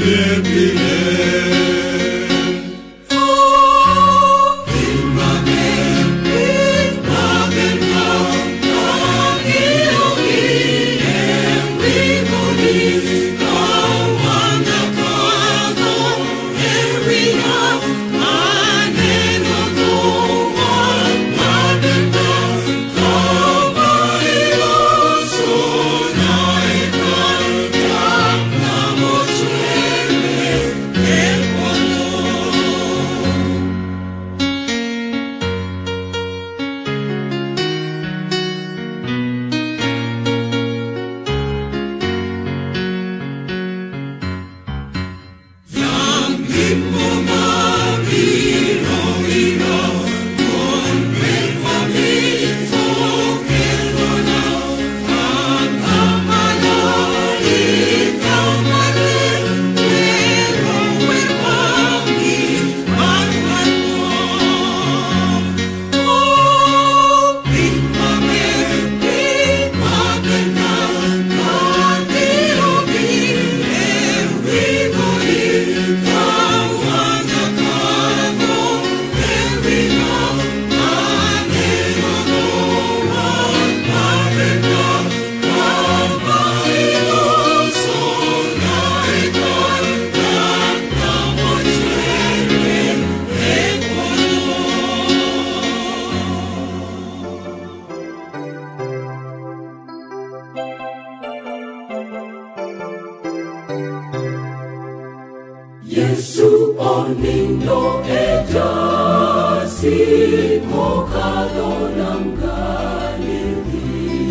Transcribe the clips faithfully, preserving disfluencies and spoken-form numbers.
Yesu onindo ejasi mokado namgalili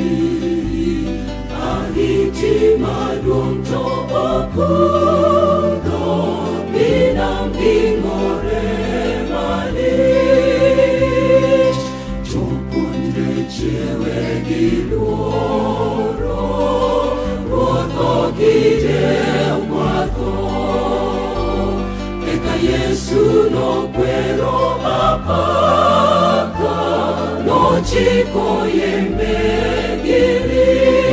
ahiti madung to okudo binang bingore malich chopun rechewe giloro roto gide wato Yesu no puedo apaka no chico yembe gili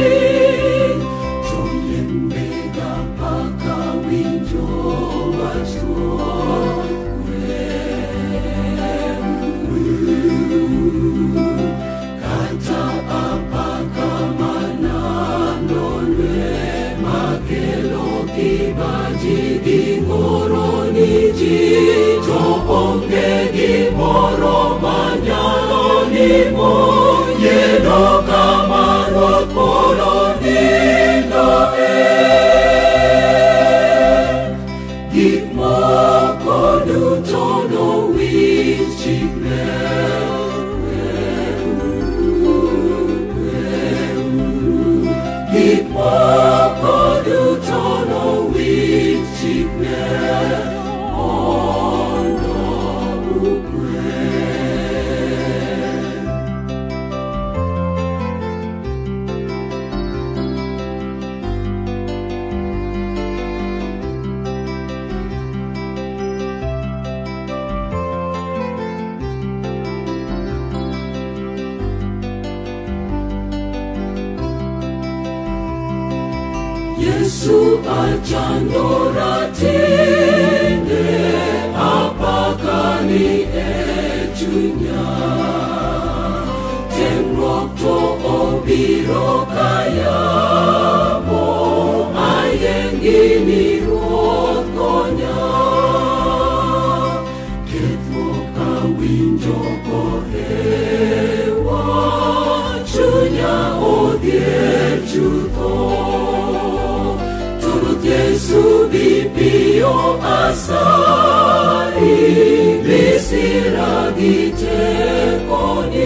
to yembe apaka winjo wacho kata apaka manano lwe makelo kibaji gingoro to onge gimoro manyalo nimo yeno kamarot polo nindo e gik moko duto nowinj chikne gik moko duto nowinj chikne Yesu achandoratinde apakah ni ejunya temrok to obiro kaya mo ayeng ini rokonya ketvok awinjo korewa junya odier juto Yesu bipio asai bisiragi tekoni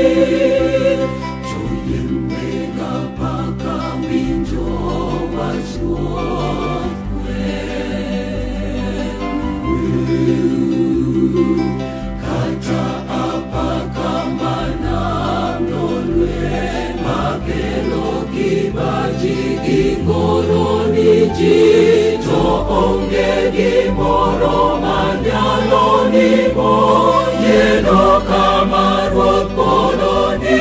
tuyembe gapaka winjo wajokwe kata apaka manamnolwe makelo kibaji ingoro to onge gimoro manyalo nimo yeno kamarot polo ni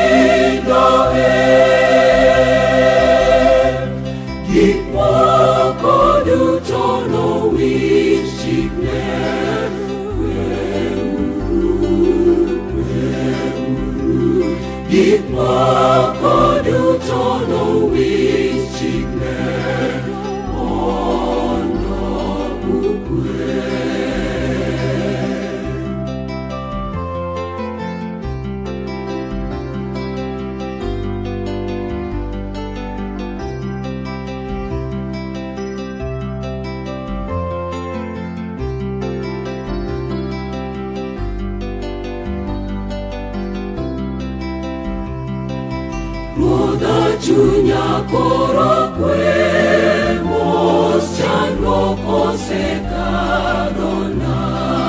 chunya koro kwe mos chandruok osekadona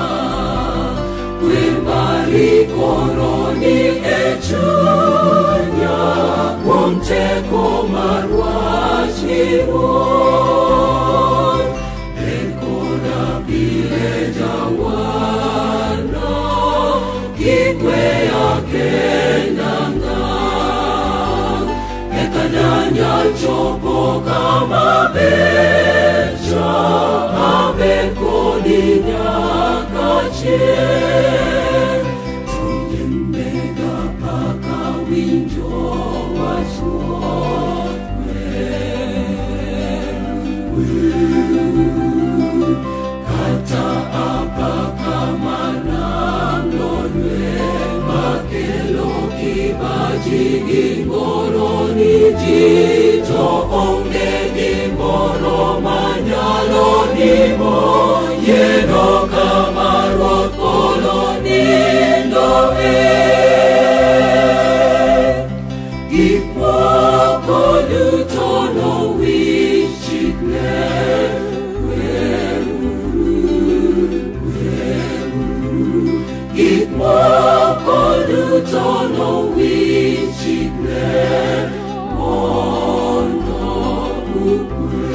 kwe mari koro ni e chunya kuom teko mar wach ni Ruoth en koda bire jawana kik weya kendanga eka danyal chopo kama becho abed kodi nyaka chieng' tujembega paka winjo wach Ruoth wer kata apaka manamlonwe makelo kibaji gingoro ni ji to onge gimoro manyalo nimo yeno kama Ruoth polo nindo e gik moko duto nowich chikne gik moko duto nowich chikne mondo ukwe.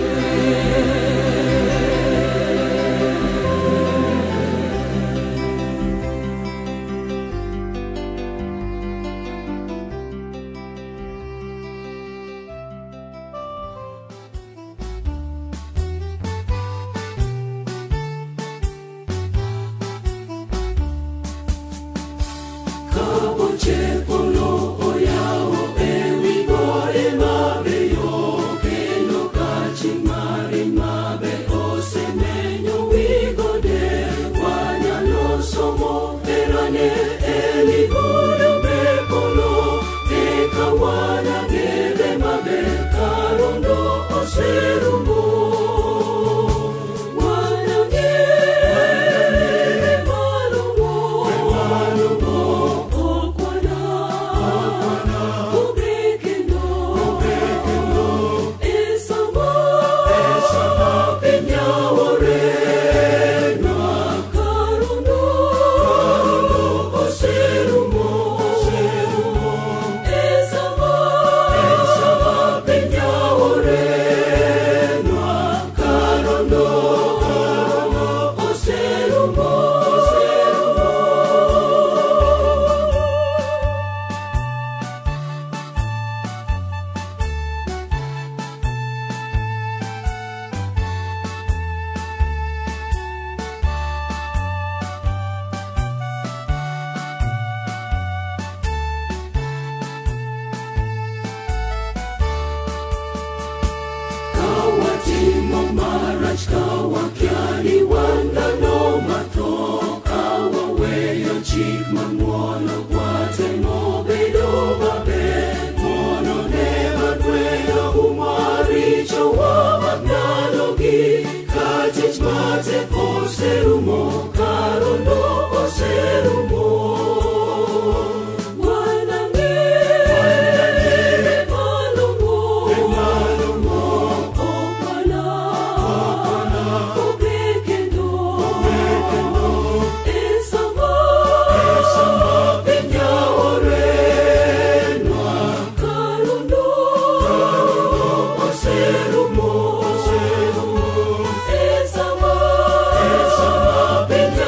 Esa, esa, esa,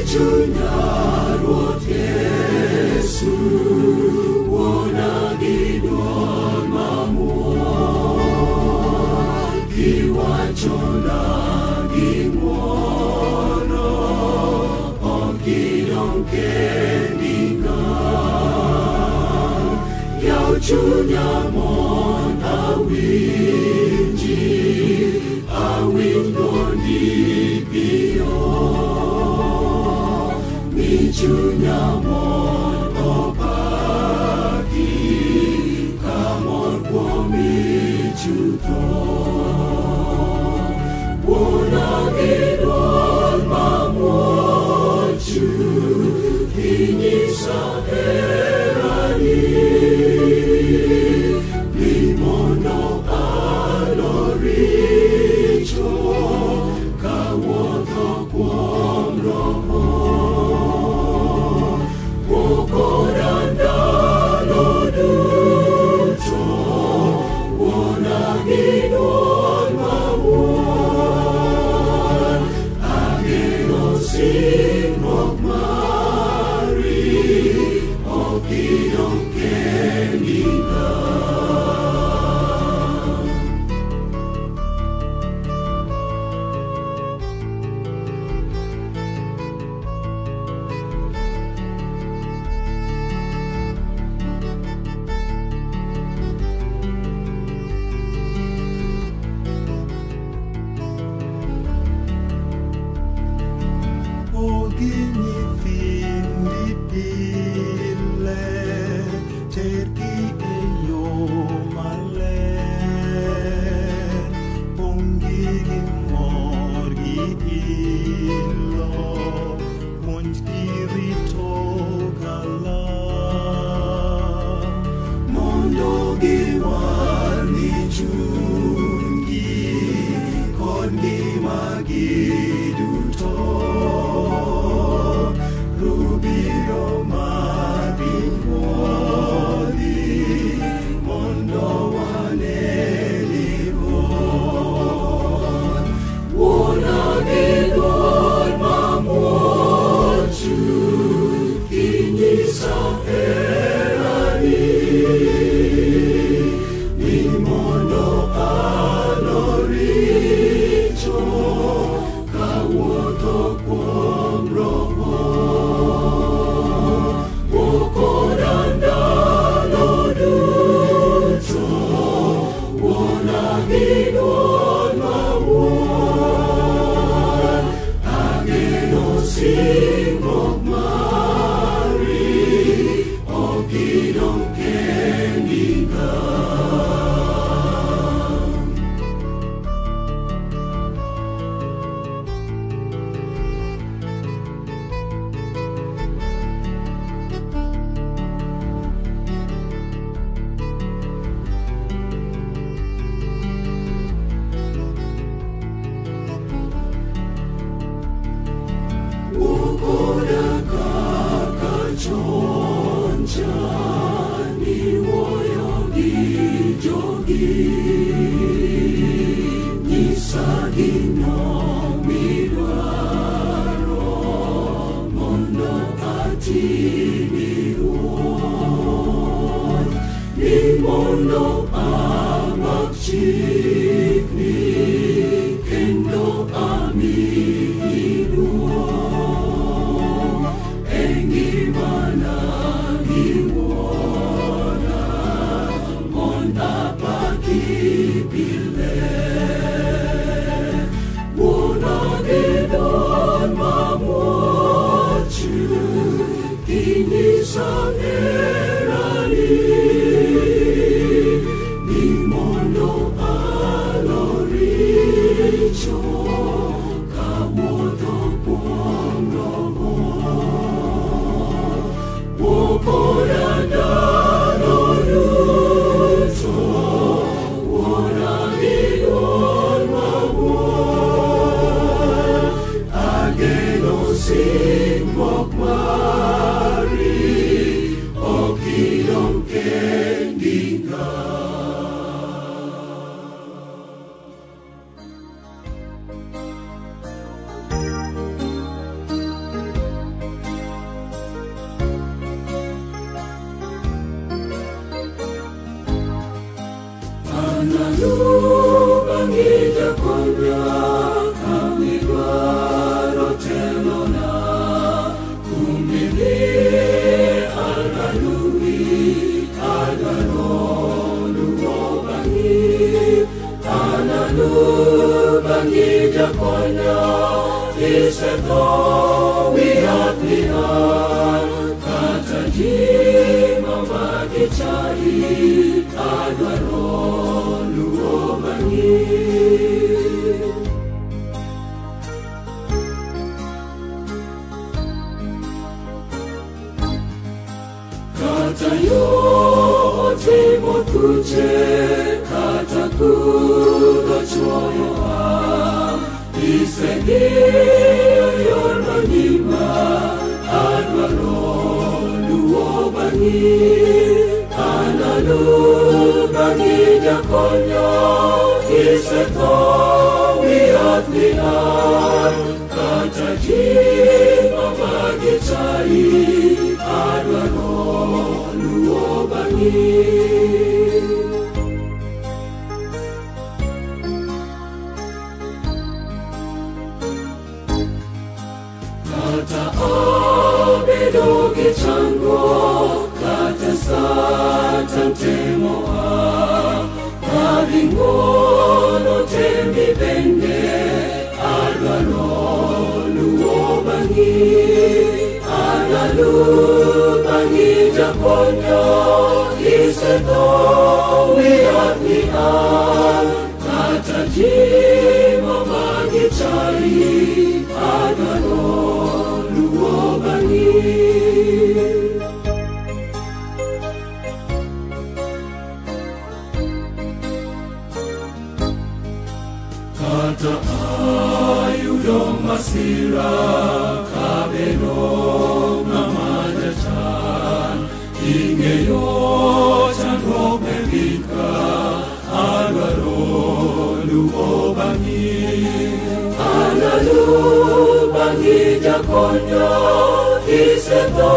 Chunya Ruoth Yesu wuona gi dwol mamuol giwachona gi ng'wono ok gidong' kendinga. Yaw chunya mon awinji awinj dwondi piyo mi chunya mon opaki kamor kuomi chutho. Wuona gi dwol mamuol chuthi nyisa herani mi mondo alo richo kawuotho kuom Roho. Wuokoda ndalo duto wuona gi dwol mamuol ageno singruok mari ok idong' kendinga. Analu bangi jakonya iseto wiatlian kataji mamagi cari adwaro luo bangi. Katayo otimo kuche kataku dochoyoa isegi yormanima adwaro luo bangi. Analu bangi jakonyo iseto wiatlian kataji mamagi cai adwaro luo bangi. Kata abedo gichango kata satan temoa kavingono temi bende adwaro luo bangi. Analu bangi jakonyo iseto wiatlian kataji mamagi cari adwaro luo bangi. Kata ayudo masira kabeno ngamajachan ingeyo chanro bebika adwaro luo bangi. Analu bangi jakonyo iseto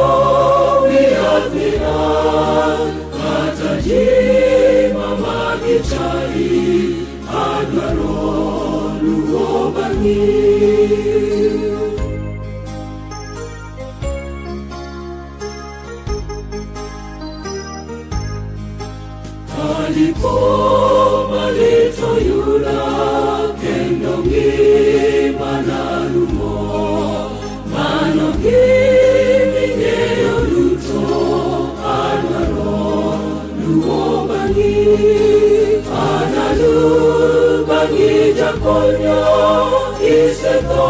wiatlian kataji mamagi cari adwaro luo bangi. Kalipo malito yula kendongi manarumo manongi mingeyo luto adwaro luo bangi. Analu bangi jakonyo iseto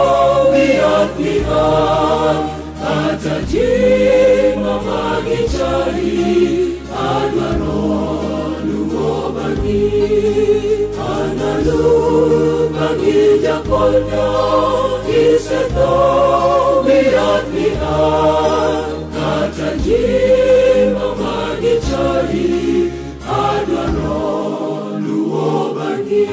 wiatlian kataji mamagi cari adwaro luo bangi. Analu bangi jakonyo iseto wiatlian kataji mamagi cari adwaro luo bangi.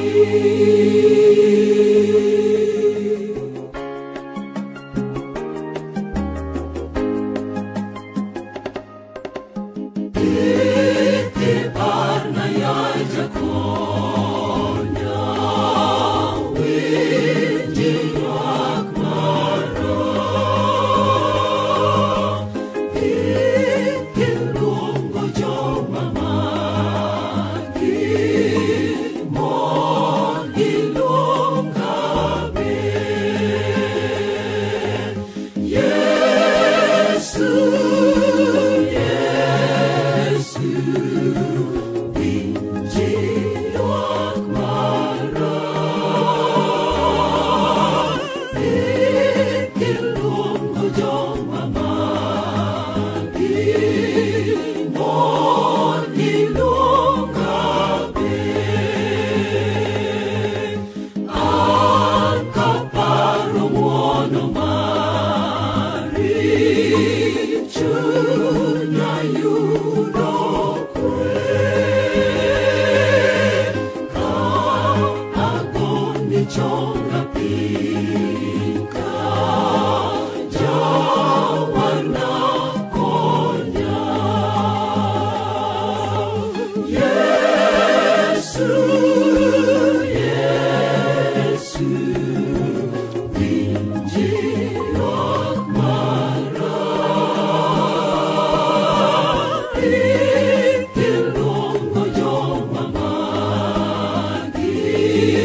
Itilong mo yung mamagi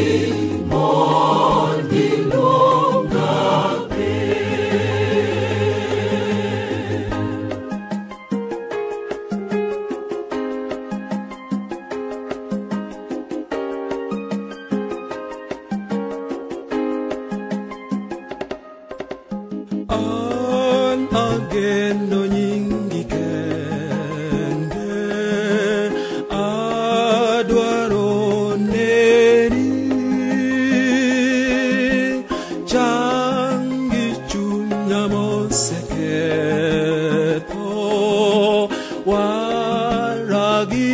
geno nyingi kende adwaro neni changi chunya moseketho waragi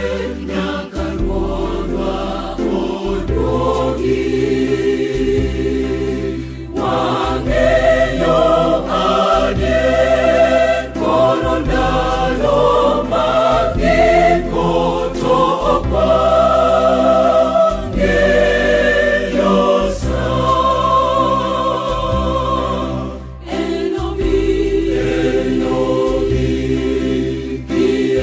Nyakaruorwa odogi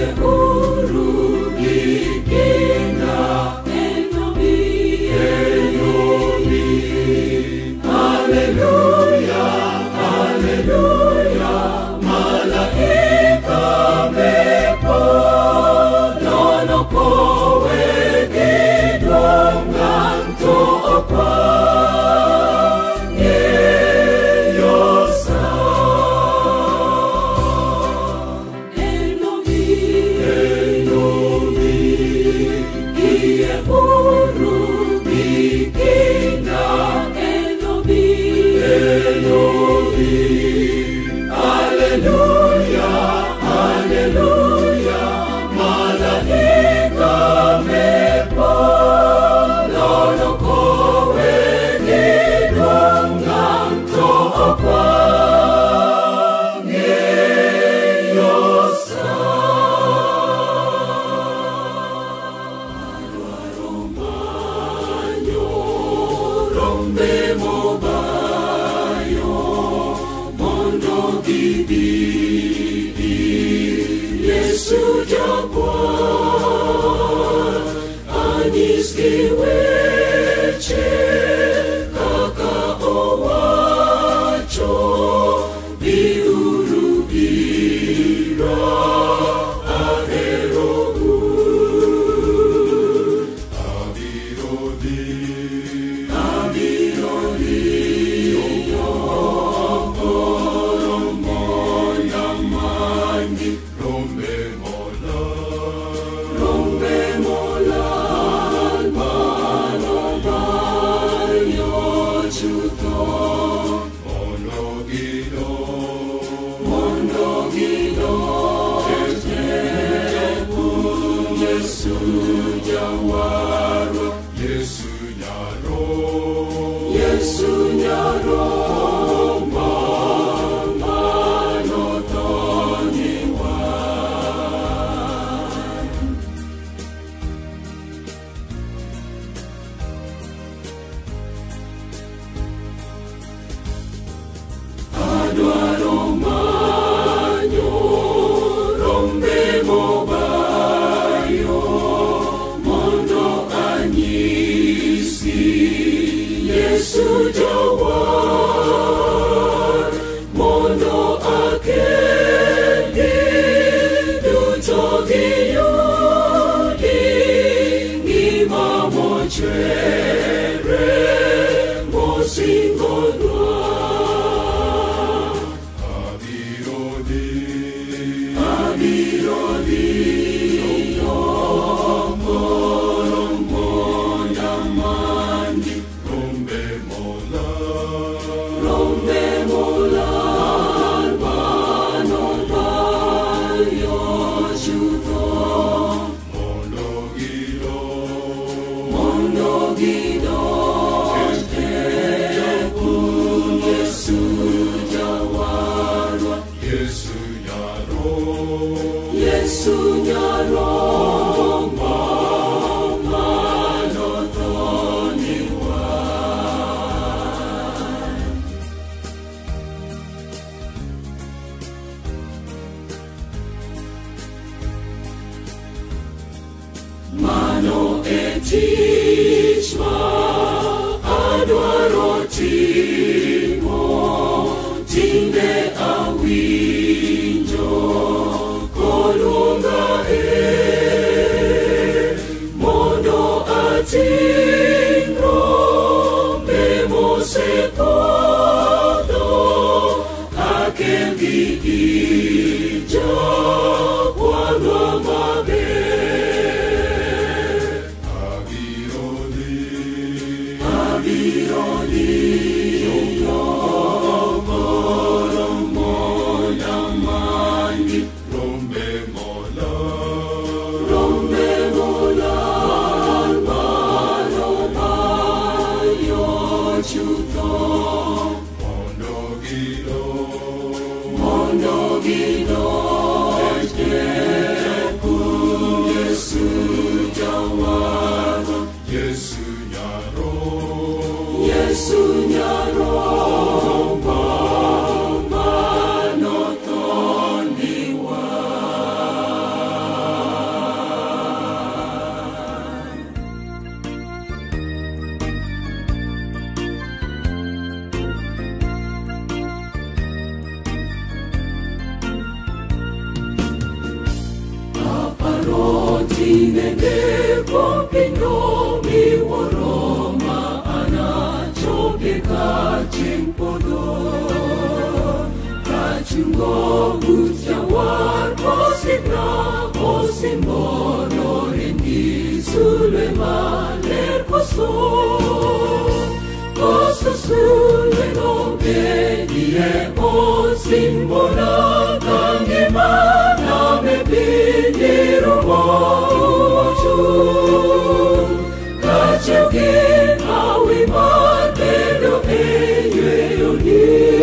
Rombe mola tinenge kopinyo miworoma anachoke kaching podo kachungo utjawar kosidra kosimbono rendi sulwe maler koso koso sulwe no bedie osimbona kangimana mebinyiru mochu kachogin awi marbedo eyeyoni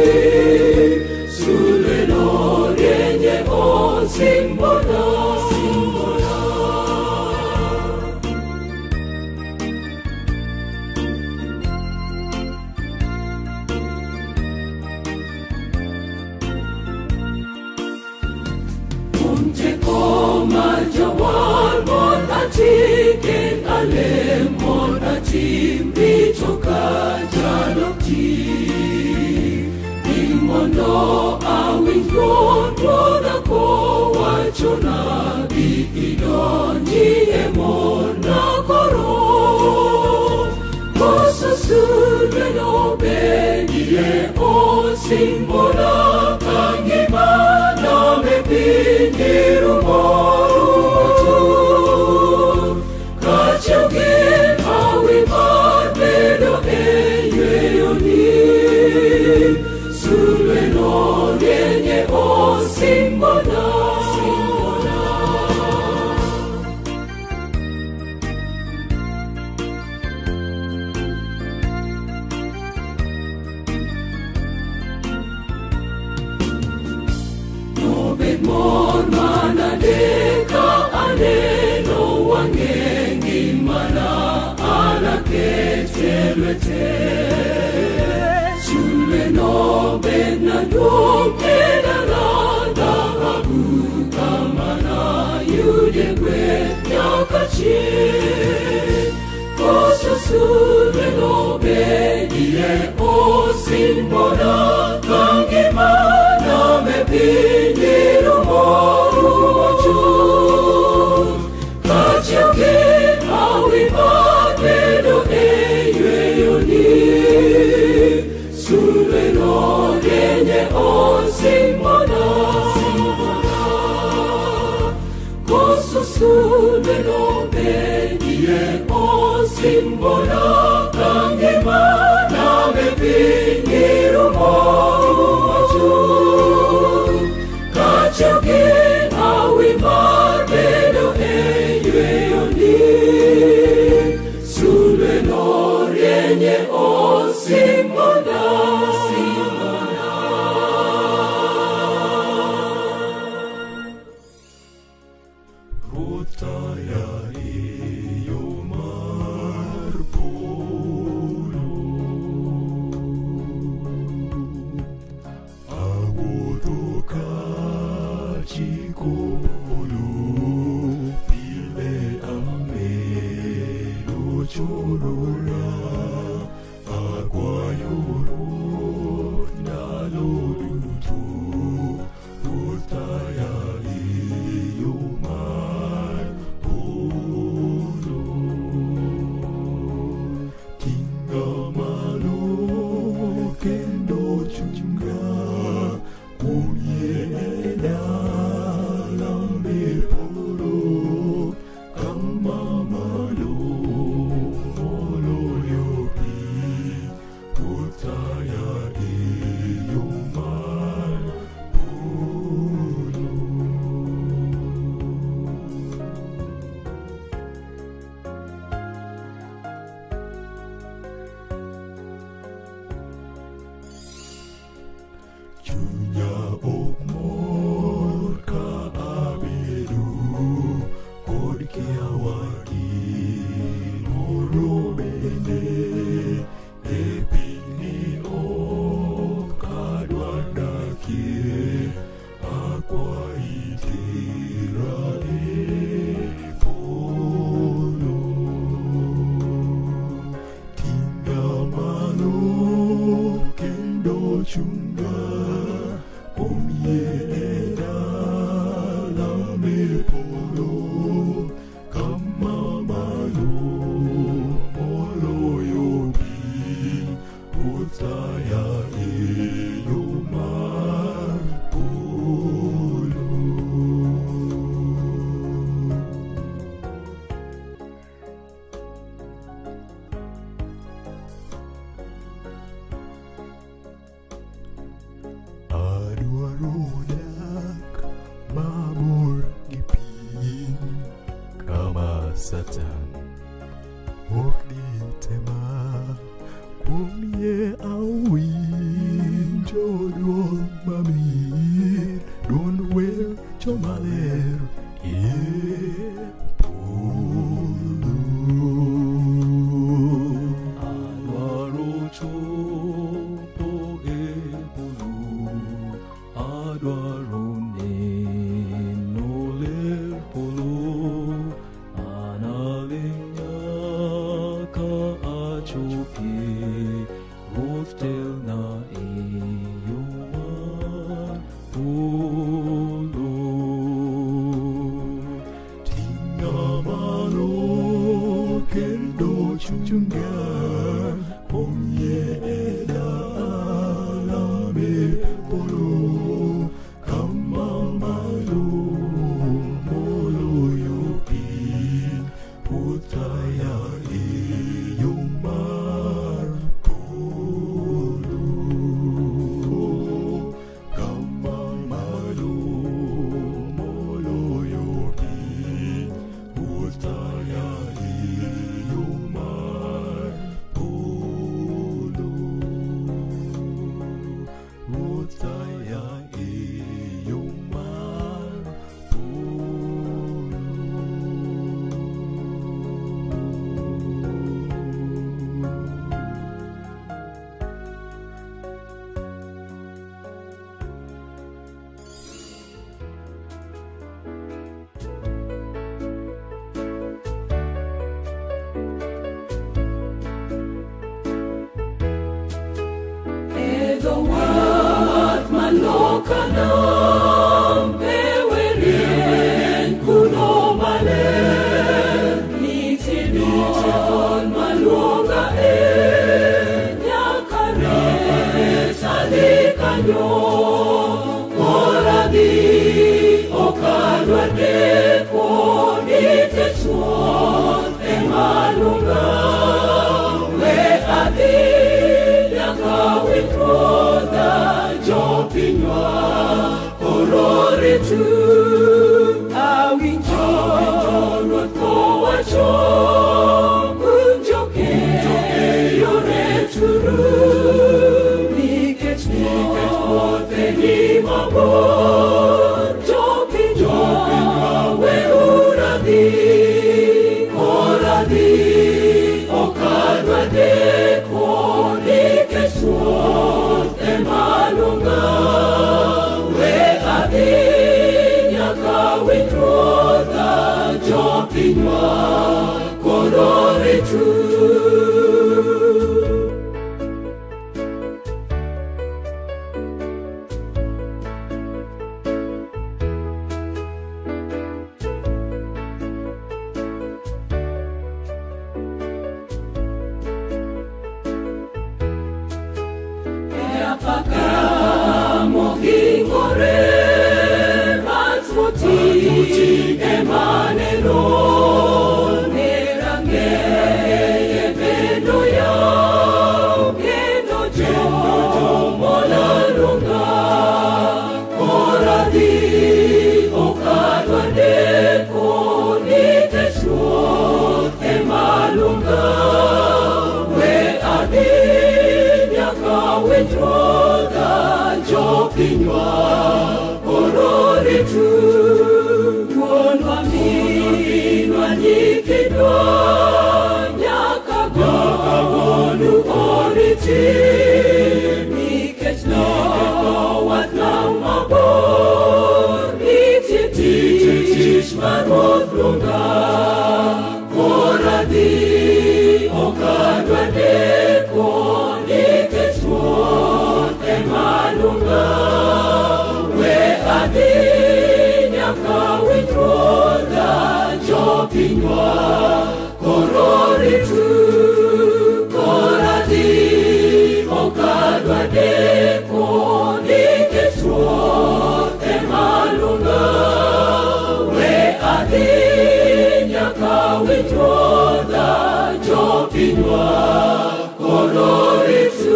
sulwe no renye osimbona Chicken alemon atim bitoka jalokti Imondo awingon Roda ko wachona Bi idonji emona koro Kosa sulwe no bedie o simbola Kangimana me pingiru moru Kachogin awi marbedo eyeyoni sulwe no renye osimbona Nobet mon manadeka aneno wangengi mana anaketelwete sulwe no bena yokedana dahabu kamana yudegwe nyakachi koso sulwe no bedie osimbona kangimana mebinyiru moru mochu Kachogin awi marbedo eyeyoni sulwe no renye osimbona koso sulwe no bedie osimbona kangimana mebinyiru moru mochu Kachogin awi marbedo eyeyoni sulwe no renye osimbona Rutaya iyo marpolo Awodoka chikolo Pile amelo chorora Aguayoro nalodutu Rutaya iyo marpolo Tingamalo kendo chunga Kumyeda lambe polo Kamamalo molo yopi Putaya iyo marpolo Chunya okmor ka abedu kod kiawagi moro bende e pini ok adwa dakie akwa itira e polo tinga malo kendo chunga Omyeda lambe polo Satan ok ditema kuom yie awinjo duol mamit duond wer jomaler e polo. Adwaro chopo e polo, adwaro neno ler polo, analing nyaka achopi ruoth telna e yo mar polo. Ting'a malo kendo chunga kuom yie e dalane polo, kama malo moloyo piny puthaya e yo mar polo. Kama malo moloyo piny puthaya e yo mar polo. Puthaya e yo mar Edo wat malokanam peweren kuno male niti niti maluonga e nyakare sali kanyo koradi okadwa deko nite chuon e malunga we adi nyaka witrodha jopinywa orore tu awinjo ruoth kowacho unjoke yore turu nikech ruoth ni mabor jopinywa weuradi koradi okadwa deko nikech ruoth emalunga we adhi nyaka witrodha jopinywa korore tu. Apakah mogingore matmuti emaneno nerange ebendo yao kendo jo molalunga koradi okadwa deko nikech ruoth emalunga we adhi nyaka witrodha jopinywa korore tu. Wuonwa minwa nyithindwa nyaka gonu oriti nikech nowath nam mabor nitie tich mar ruoth luonga koradi okadwa deko nikech ruoth emalunga we adhi nyaka witrodha jopinywa korore tu. Koradi okadwa deko nikech ruoth emalunga we adhi nyaka witrodha jopinywa korore tu.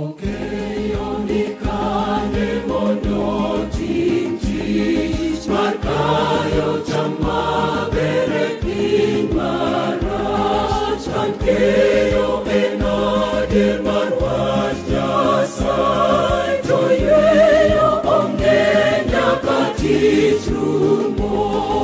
Jokeyo nikane mondo ting' tich mar tichumo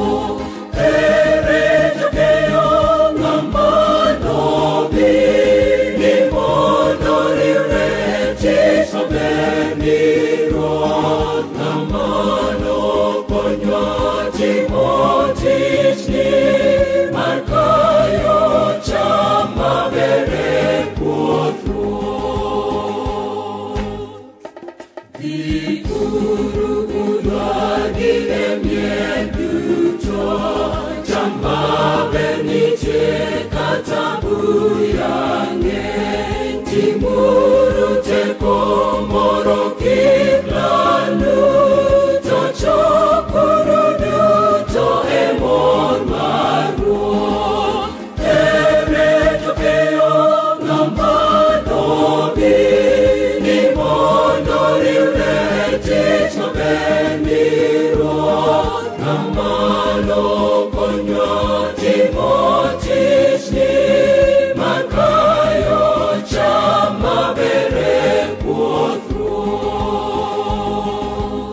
ere jokeyo ng'amano bini mondo riwre ticho berni ruoth ng'amano konywa timo tichni mar kayo cham maber e puoth ruoth. Dhi uru udwagire mier duto cham maber nitie kata buya ng'eny timuru teko moro kik lalu to chokuru duto e mor mar ruoth ere jokeyo ng'amano bini mondo riwre tich maber ni ruoth ng'amano konywa timo tichni mar kayo cham maber e puoth ruoth.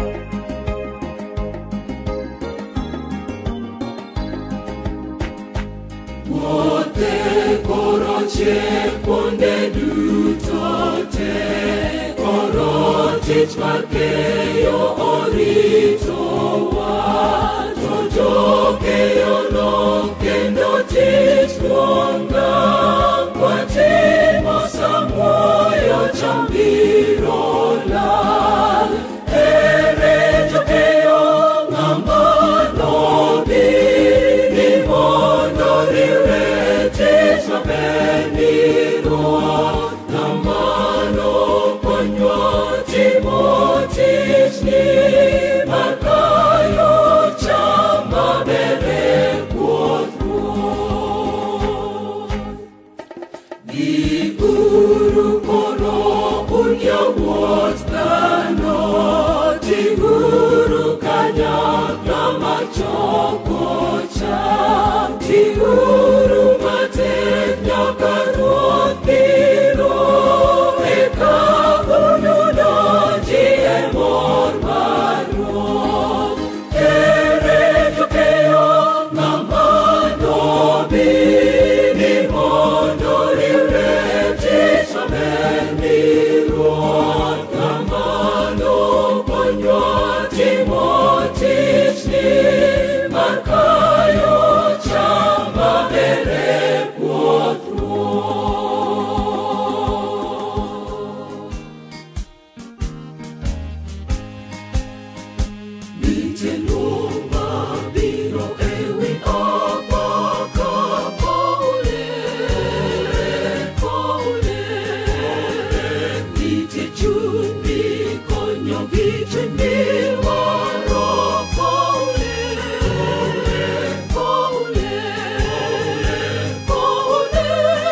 Wuothe koro chiek kuonde duto te koro tich mar keyo oritowa to jokeyono kendo tich duong'a kwatimo samuoyo cham biro lal ere jokeyo ng'amano bini mondo riwre tich maber ni ruoth ng'amano konywa timo tichni mar kayo cham maber e puoth ruoth. Dhi uru koro un yawuot dhano tiguru kanyakla mar choko cham tiguru matek nyaka ruoth biro eka unudonji e mor mar ruoth ere jokeyo ng'amano bini mondo riwre tich maber ni ruoth ng'amano konywa timo tichni mar kayo cham maber e puoth ruoth. Nitie luma biro ewi apaka pole pole nitie chuny konyo gi chuny waro pole pole pole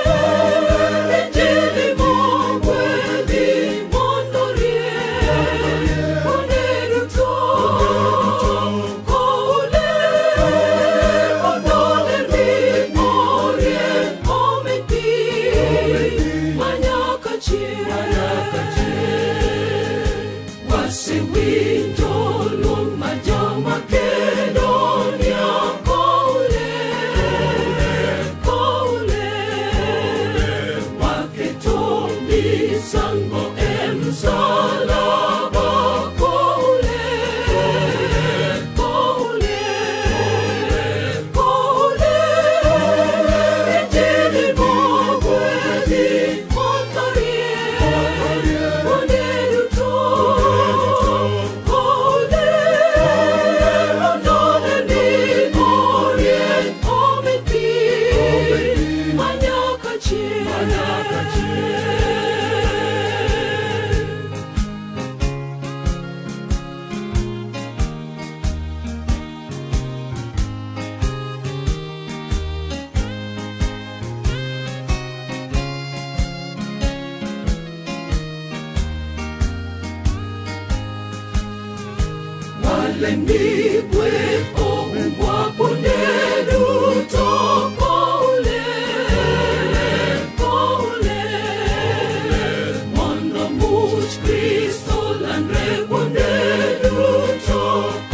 injili mogwedhi mondo rie kuonde duto kole odone mi orie omi pi manyaka chieng' wasewinjo luong ma jo-Makedonia kole kole waketo misango e msalaba kole kole kole injili mogwedhi mondo rie kuonde duto kole odone mi orie omi pi manyaka chieng' Walembi gweth oumbwa kuonde duto pole pole mondo much Kristo landre kuonde duto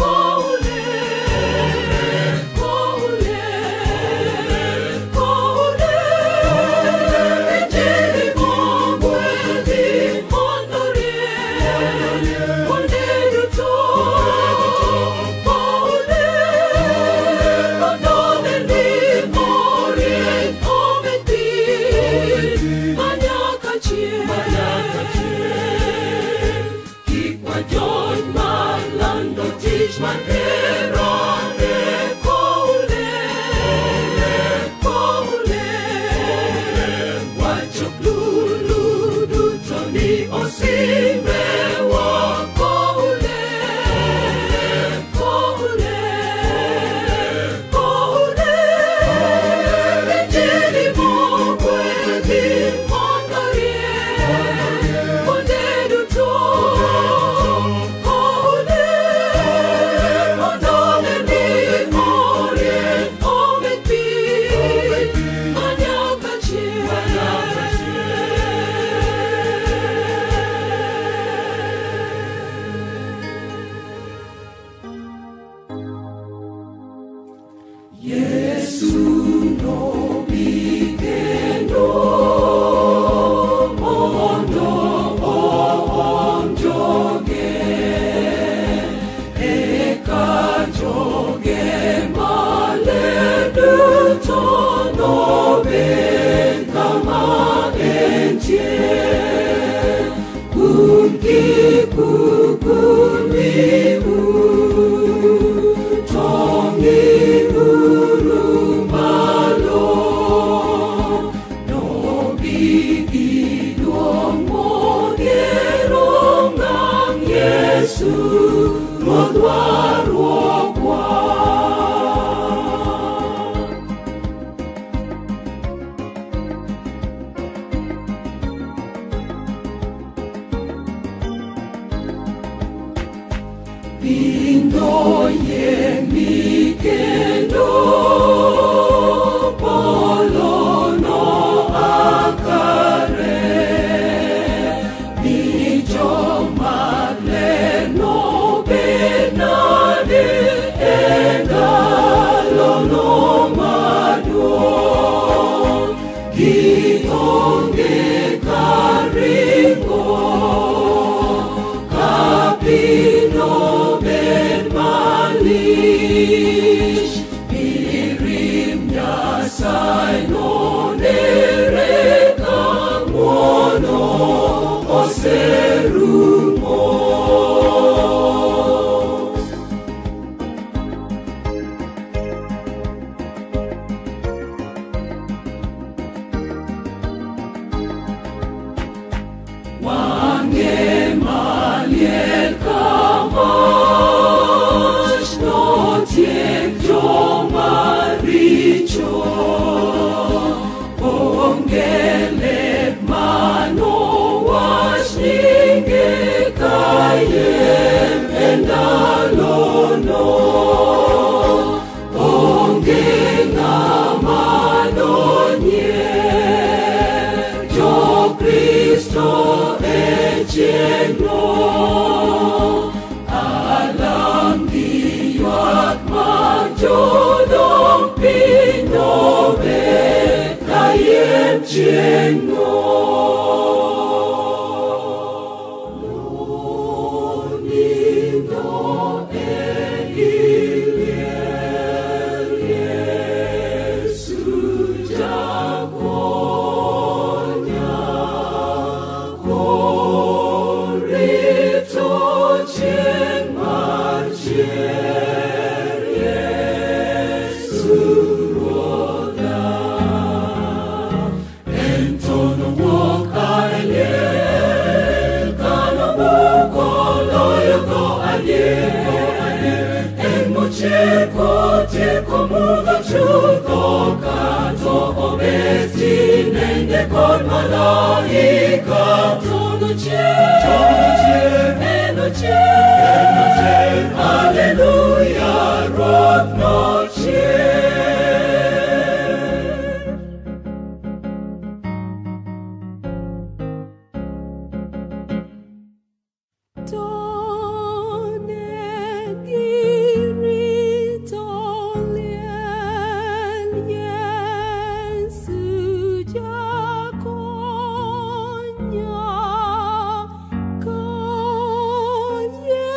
Yeah.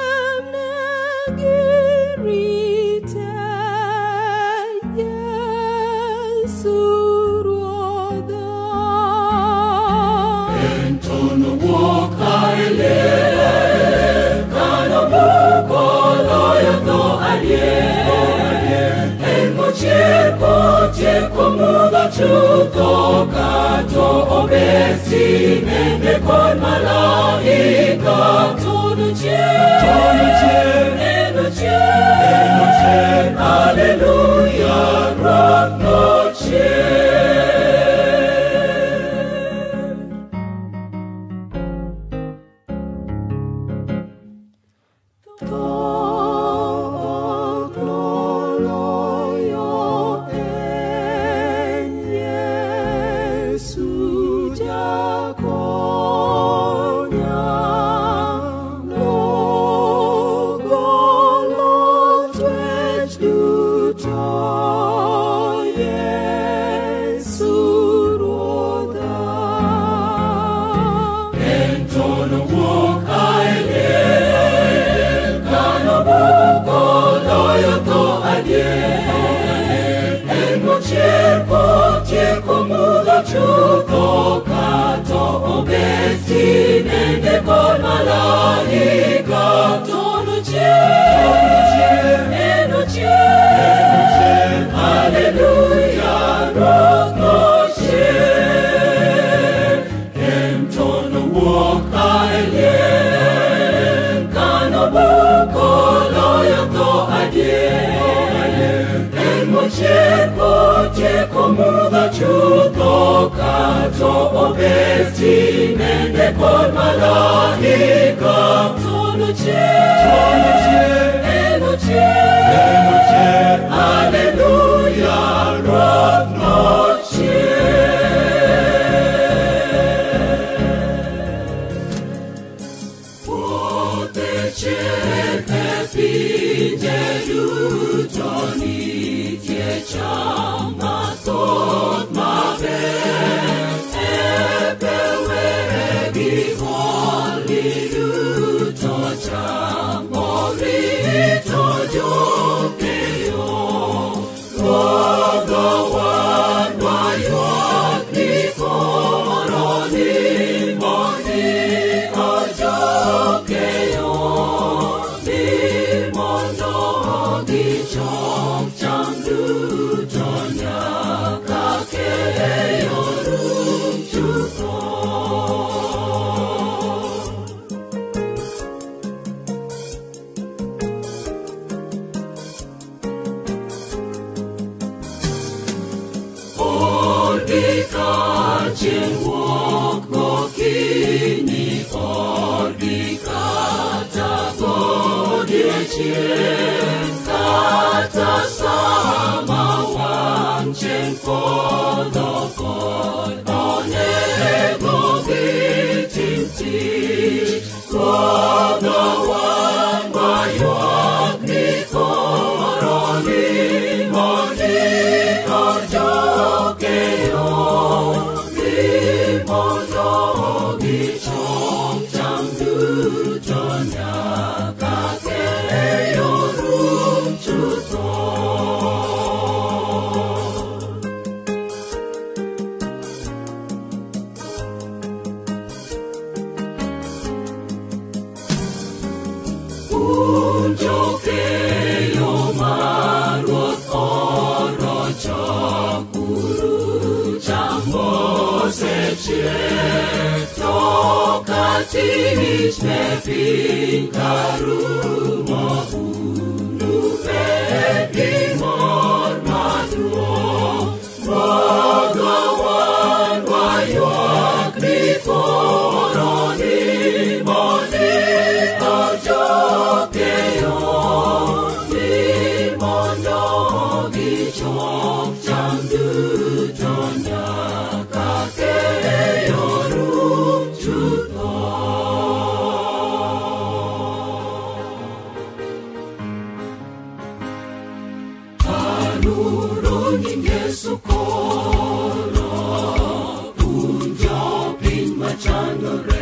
Tieko muda chuto kato obesti nende kon malaika tonu che tonu che eno che eno che hallelujah rock no che Tieko muda chuto kato obesti nende kon malaika tonu che eno che hallelujah rock no che entono walk aile kano buko loyo to adie eno che Tieko muda chuto kato obesti nende kon malaika tonu che eno che eno che hallelujah rock no che pote che te pinge lutoni tie chama tot ma ve e pe vi voli luto chamo rito yo que yo todo wan wa yo ni foroni moni ojo que yo ni mondo di chong chang du tonya ka ke yo ru chu to or di ka chen walk mo kini or di ka ta go di chen kata sama wan chen for the god on ego bitin ti for the one by your ni koroni moni ojo ke yo ni mono gi chong chang du tonya ka ke yo rum chu to unjo ke yo marot oro chakuru chambo se che toka tish me pinkaru mo unu pe imor madro Bhagavan vayok ni koroni moni ojo ke yo ni mondo gi chok chang du tonya ka ke yo ru chu to anuroni Yesu koro unjo pin machando re